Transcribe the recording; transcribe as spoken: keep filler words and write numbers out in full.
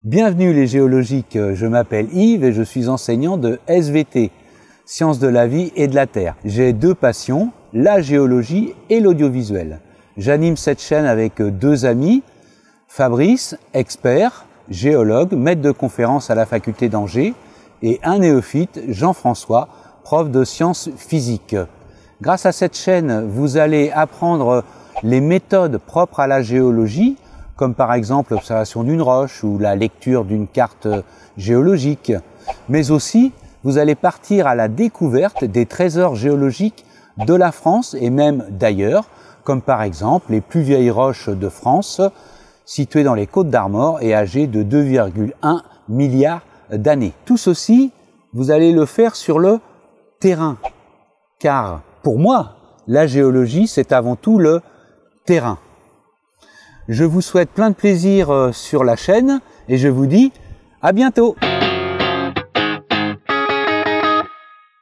Bienvenue les géologiques, je m'appelle Yves et je suis enseignant de S V T, Sciences de la vie et de la Terre. J'ai deux passions, la géologie et l'audiovisuel. J'anime cette chaîne avec deux amis, Fabrice, expert, géologue, maître de conférence à la faculté d'Angers, et un néophyte, Jean-François, prof de sciences physiques. Grâce à cette chaîne, vous allez apprendre les méthodes propres à la géologie, comme par exemple l'observation d'une roche ou la lecture d'une carte géologique. Mais aussi, vous allez partir à la découverte des trésors géologiques de la France et même d'ailleurs, comme par exemple les plus vieilles roches de France, situées dans les Côtes d'Armor et âgées de deux virgule un milliards d'années. Tout ceci, vous allez le faire sur le terrain. Car pour moi, la géologie, c'est avant tout le terrain. Je vous souhaite plein de plaisir sur la chaîne et je vous dis à bientôt.